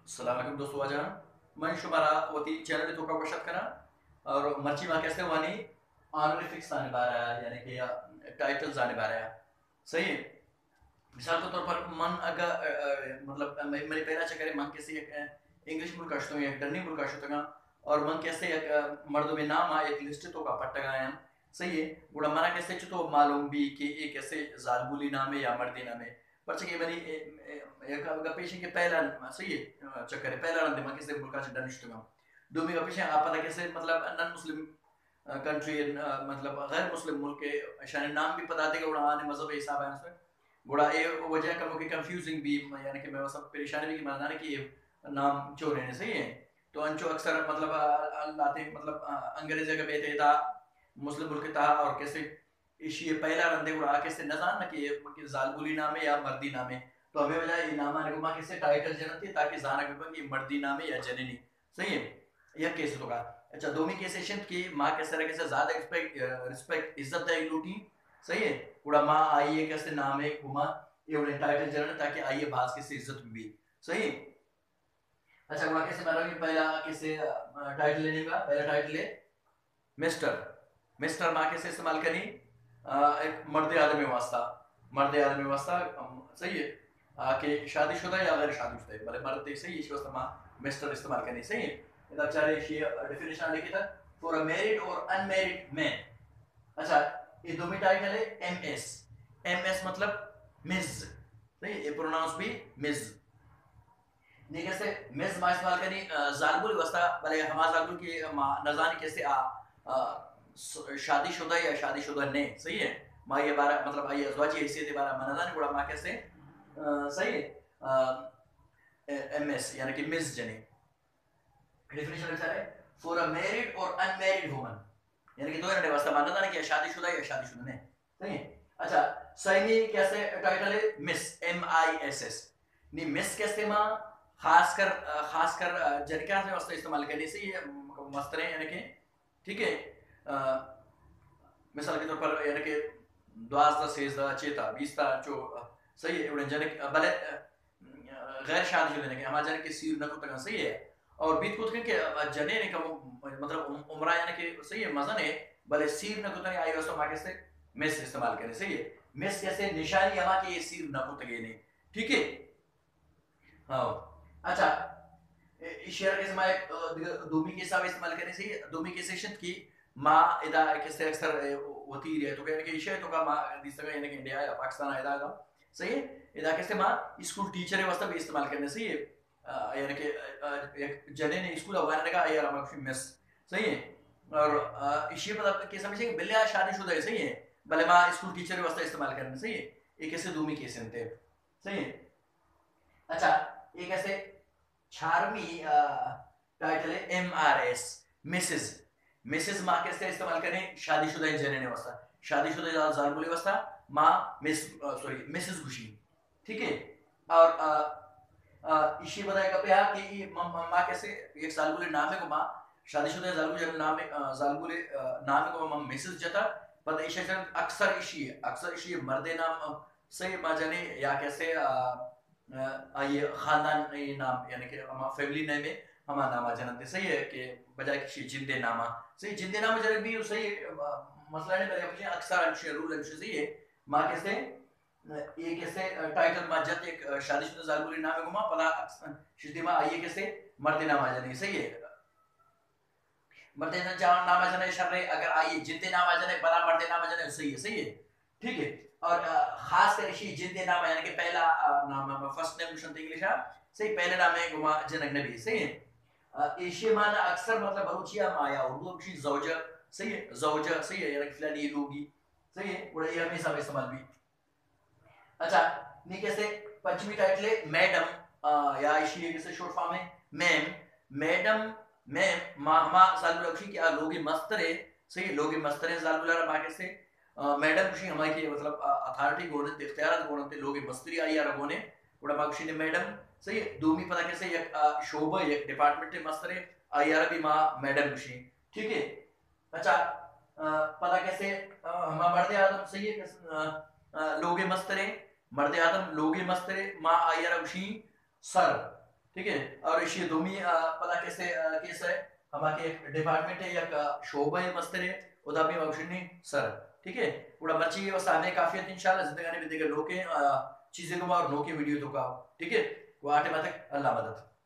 सलाम दोस्तों आजान मैं शुमारा वती चैनल तो का वशत करा और मर्ची मां कैसे वानी ऑनरिफिक्स आने बारा यानी कि टाइटल्स आने बारा सही है। मिसाल के तौर पर मन अगर मतलब मेरे पहला चक्कर मन कैसे एक इंग्लिश मुल्क काशतो एक डरनी मुल्क काशतो और मन कैसे एक मर्दों में नाम आ एक लिस्ट तो का पट्टा गया सही है। बुढ़ा मना कैसे तो मालूम भी कि एक कैसे जालबुली नाम है या मर्दी नाम है पर के बनी एक पेशे के पहला सही है चक्कर है पहला रंदे मन कैसे मुल्क का डनिश तो दूसरी का पेशे आप पता कैसे मतलब नॉन मुस्लिम कंट्री मतलब गैर मुस्लिम मुल्क के शान नाम भी पता थे कि बुढ़ा आने मजहब हिसाब है उसमें बुढ़ा ये वजह का मुझे कंफ्यूजिंग भी यानी कि मैं वो सब परेशानी भी मानना कि ये नाम चोर है सही है। तो अंचो अक्सर मतलब लाते मतलब अंग्रेज का बेटे था मुस्लिम मुल्क था और कैसे इशी पहला रंदे उड़ा कैसे न जान कि जालबुली नाम है या मर्दी नाम है। तो हमें वजह ये नाम आने को मां कैसे टाइटल जनती ताकि जाना कि मर्दी नाम है या जननी सही है। यह कैसे तो का अच्छा दोमी के सेशन की मां कैसे रहे कैसे ज्यादा रिस्पेक्ट इज्जत है लूटी सही है। उड़ा मां आइए कैसे नाम है कुमा ये उड़े टाइटल जनन ताकि आइए बास कैसे इज्जत भी सही है। अच्छा उड़ा कैसे मारोगे पहला कैसे टाइटल लेने का पहला टाइटल है मिस्टर मिस्टर माँ कैसे इस्तेमाल करी एक मर्द आदमी वास्ता मर्द आदमी वास्ता सही है कि शादीशुदा या गैर शादीशुदा भले मर्द सही है इस वास्ता माँ मिस्टर इस्तेमाल करनी सही है। इधर चारे डेफिनेशन लिखी था फॉर अ मैरिड और अनमैरिड मैन। अच्छा ये दो में टाइटल है एमएस मतलब मिस सही ये प्रोनाउंस भी मिस नहीं कैसे मिस माँ इस्तेमाल करनी जालबुल वास्ता भले हमारा जालबुल की नजानी कैसे शादीशुदा या शादीशुदा ने सही है। माँ ये बारह मतलब आई अजवाजी हैसियत बारह मनदान गुड़ा माँ कैसे सही है एमएस यानी कि मिस जने डेफिनेशन अच्छा है फॉर अ मैरिड और अनमैरिड वुमन यानी कि दो जने वास्ते मनदान कि शादीशुदा या शादीशुदा ने सही है। अच्छा सही कैसे टाइटल है मिस MISS नहीं मिस कैसे माँ खासकर जरिका से वास्ते इस्तेमाल करने से ये मस्तरे यानी कि ठीक है मिसाल के तौर पर यानी कि 12 16 चेता 20 जो सही है जन भले गैर शादीशुदा ने हमारे जन के सीर न को तक सही है और बीत को के जने ने का मतलब उम्र यानी कि सही है मजा ने भले सीर न को तक आई वसो माके से मिस इस्तेमाल करें सही है। मिस कैसे निशानी हमा के ये सीर न को तक ने ठीक है। हाँ अच्छा शेयर के समय दूमी के हिसाब इस्तेमाल करने से दूमी के सेशन की माँ इदा कैसे अक्सर होती रही तो कहने के विषय तो का माँ दिसता यानी कि इंडिया या पाकिस्तान इदा का सही है। इदा कैसे माँ स्कूल टीचर है वास्ता भी इस्तेमाल करने से ये यानी कि एक जने ने स्कूल अवाने का यार हम मिस सही है और इसी पता के समझे कि बिल्ला शादीशुदा है सही है भले माँ स्कूल टीचर वास्ता इस्तेमाल करने सही है। ये कैसे दूमी के सेंटे सही है। अच्छा ये कैसे छारवी टाइटल है MRS मिसेस मिसेस माँ कैसे इस्तेमाल करें शादीशुदा जने वास्ता शादीशुदा जालबुली वास्ता माँ मिस सॉरी मिसेस खुशी ठीक है। और इसी बताएगा पे कि माँ कैसे एक जालबुली नाम है को माँ शादीशुदा जालबुली नाम है जालबुली नाम है को माँ मिसेस जता पर इसे अक्सर इसी मर्दे नाम सही माँ जाने या कैसे ये खानदान ये नाम यानी कि हमारा फैमिली नेम है हमारा नाम जानते सही है कि बजाय किसी जिंदे नामा सही जिंदे नाम जरा भी सही मसला नहीं बल्कि अक्सर अंश रूल अंश सही है। माँ कैसे ये कैसे टाइटल माँ जब एक शादीशुदा जालबुली नाम है गुमा पता शिदी माँ आइए कैसे मर्दे नाम आ जाने सही है मर्दे नाम आ जाने शर्रे अगर आइए जिंदे नाम आ जाने पता मर्दे नाम आ जाने सही है ठीक है। और खास कर इसी जिंदे नाम यानी कि पहला नाम फर्स्ट नेम कुछ इंग्लिश है सही पहले नाम है गुमा जनक नबी सही है। एशिया माना अक्सर मतलब बरूचिया माया उर्दू की जौजा सही है यानी फिलहाल लोगी सही है बड़ा ये हमेशा इस्तेमाल भी। अच्छा नहीं कैसे पंचमी टाइटल है मैडम या इसी कैसे शॉर्ट फॉर्म है मैडम मैम मामा सालबुल अक्षी क्या लोगे मस्तरे सही लोगे मस्तरे सालबुल माँ कैसे मैडम खुशी हमारे की मतलब अथॉरिटी गोने ते इख्तियार गोने ते लोगे मस्तरी आई यार गोने बड़ा माकुशी ने मैडम सही दूमी पता कैसे एक शोभा एक डिपार्टमेंट के मस्तरे आई यार भी माँ मैडम खुशी ठीक है। अच्छा पता कैसे हमारा मर्द आदम सही है लोगे मस्तरे मर्द आदम लोगे मस्तरे माँ आई यार खुशी सर ठीक है और इशी दोमी पला कैसे केस आहे हमारे एक डिपार्टमेंट है या शोभा है मस्तरे उदा भी वक्शनी सर ठीक है उड़ा मर्ची वो सामने काफियत इंशाल्लाह जिंदगानी में देगा लोके चीजें को और नो के वीडियो तो का ठीक है वो आटे मातक अल्लाह मदद